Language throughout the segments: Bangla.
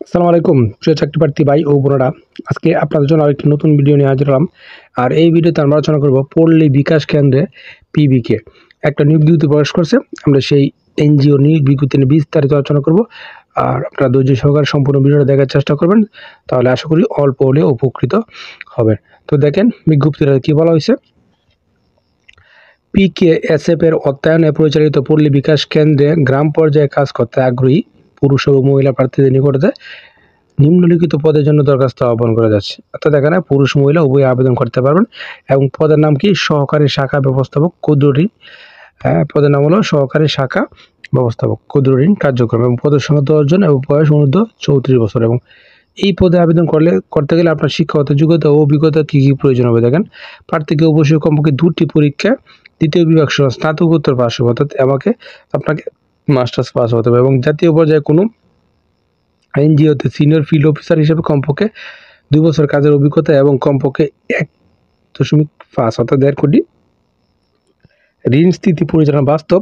আসসালামু আলাইকুম প্রিয় চাকরি প্রার্থী ভাই ও বোনেরা, আজকে আপনাদের জন্য আরেকটি নতুন ভিডিও নিয়ে হাজির হলাম। আর এই ভিডিওতে আমরা আলোচনা করব পল্লী বিকাশ কেন্দ্রে পিবিকে একটা নিয়োগ বিজ্ঞপ্তি প্রকাশ করছে। আমরা সেই এনজিও নিয়োগ বিজ্ঞপ্তি নিয়ে বিস্তারিত আলোচনা করব। আর আপনারা ধৈর্য সহকারে সম্পূর্ণ ভিডিওটা দেখার চেষ্টা করবেন, তাহলে আশা করি অল্প হলেও উপকৃত হবেন। তো দেখেন বিজ্ঞপ্তিটা কি বলা হয়েছে। পিকেএসএফ এর অর্থায়নে পরিচালিত পল্লী বিকাশ কেন্দ্রে গ্রাম পর্যায়ে কাজ করতে আগ্রহী পুরুষ ও মহিলা প্রার্থীদের নিকটে নিম্নলিখিত পদের জন্য দরখাস্ত আহ্বান করা যাচ্ছে। অর্থাৎ এখানে পুরুষ মহিলা উভয় আবেদন করতে পারবেন। এবং পদের নাম কি? সহকারী শাখা ব্যবস্থাপক ক্ষুদ্র ঋণ। পদের নাম হলো সহকারী শাখা ব্যবস্থাপক ক্ষুদ্র ঋণ কার্যক্রম। এবং পদের সংখ্যা 10 জন এবং বয়স অনুর্ধ্ব 34 বছর। এবং এই পদে আবেদন করতে গেলে আপনার শিক্ষাগত যোগ্যতা ও অভিজ্ঞতা কী কী প্রয়োজন হবে দেখেন। প্রার্থীকে অবশ্যই কমপক্ষে 2টি পরীক্ষা, দ্বিতীয় বিভাগ সহ স্নাতকোত্তর পাস হবে, অর্থাৎ আপনাকে মাস্টার্স পাস হতে হবে। এবং জাতীয় পর্যায়ে কোনো এনজিওতে সিনিয়র ফিল্ড অফিসার হিসেবে কমপক্ষে 2 বছর কাজের অভিজ্ঞতা এবং কমপক্ষে 1.5 অর্থাৎ 1.5 কোটি ঋণ স্থিতি পরিচালনা বাস্তব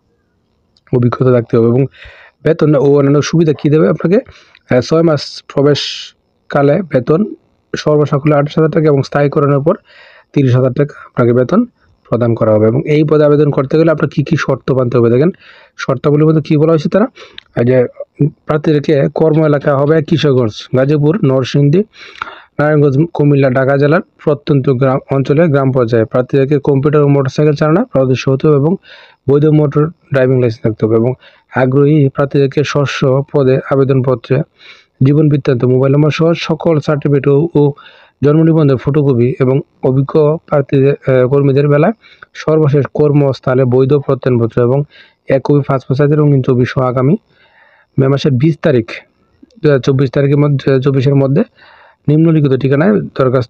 অভিজ্ঞতা থাকতে হবে। এবং বেতন ও অন্যান্য সুবিধা কী দেবে আপনাকে? 6 মাস প্রবেশকালে বেতন সর্বসাকুল্যে 28,000 টাকা এবং স্থায়ীকরণের পর 30,000 টাকা আপনাকে বেতন প্রদান করা হবে। এবং এই পদে আবেদন করতে গেলে আপনার কী কী শর্ত মানতে হবে দেখেন। শর্তাবলীর মধ্যে কী বলা হয়েছে তারা, যে প্রার্থীদেরকে কর্ম এলাকা হবে কিশোরগঞ্জ, গাজীপুর, নরসিংদী, নারায়ণগঞ্জ, কুমিল্লা, ঢাকা জেলার প্রত্যন্ত গ্রাম অঞ্চলের গ্রাম পর্যায়ে। প্রার্থীদেরকে কম্পিউটার ও মোটরসাইকেল চালানো পারদর্শী হতে হবে এবং বৈধ মোটর ড্রাইভিং লাইসেন্স থাকতে হবে। এবং আগ্রহী প্রার্থীদেরকে শস্য পদে আবেদনপত্রে জীবন বৃত্তান্ত, মোবাইল নম্বর সহ সকল সার্টিফিকেট ও জন্ম নিবন্ধনের ফটোকপি এবং অভিজ্ঞ প্রার্থীদের কর্মীদের বেলায় সর্বশেষ কর্মস্থলে বৈধ প্রত্যয়নপত্র এবং 1 কপি পাসপোর্ট সাইজের রঙিন ছবি সহ আগামী মে মাসের 20 তারিখ 2024 তারিখের মধ্যে 2024-এর মধ্যে নিম্নলিখিত ঠিকানায় দরখাস্ত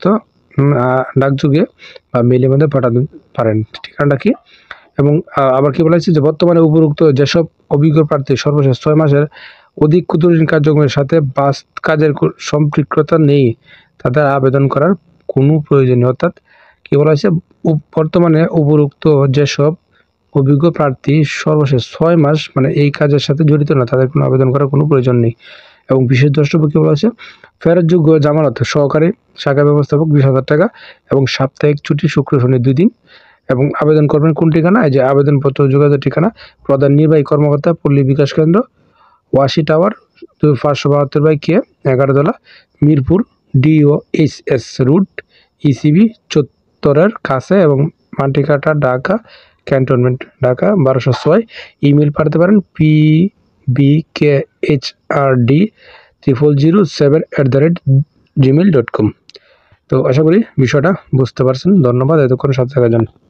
ডাকযোগে বা মেলের মধ্যে পাঠাতে পারেন। ঠিকানাটা কি? এবং আবার কি বলা হয়েছে যে বর্তমানে উপরোক্ত যেসব অভিজ্ঞ প্রার্থী সর্বশেষ 6 মাসের অধিক ক্ষুদ্র ঋণ কার্যক্রমের সাথে কাজের সম্পৃক্ততা নেই, তাদের আবেদন করার কোনো প্রয়োজন নেই। অর্থাৎ কি বলা হয়েছে, বর্তমানে উপরোক্ত যেসব অভিজ্ঞ প্রার্থী সর্বশেষ 6 মাস মানে এই কাজের সাথে জড়িত না, তাদের কোনো আবেদন করার কোনো প্রয়োজন নেই। এবং বিশেষ দ্রষ্টব্য কী বলা হয়েছে, ফেরতযোগ্য জামানত সহকারী শাখা ব্যবস্থাপক 20,000 টাকা এবং সাপ্তাহিক ছুটি শুক্র শনি 2 দিন। এবং আবেদন করবেন কোন ঠিকানা? এই যে আবেদনপত্র যোগাযোগ ঠিকানা প্রধান নির্বাহী কর্মকর্তা পল্লী বিকাশ কেন্দ্র, ওয়াশি টাওয়ার 572/K 11তলা, মিরপুর DOHS রুট, ECB চত্বরের কাছে এবং মাটিকাটা, ঢাকা ক্যান্টনমেন্ট, ঢাকা 1206। ইমেল পাঠাতে পারেন pbkhrd0007@gmail.com। তো আশা করি বিষয়টা বুঝতে পারছেন। ধন্যবাদ এতক্ষণ সাথে থাকার জন্য।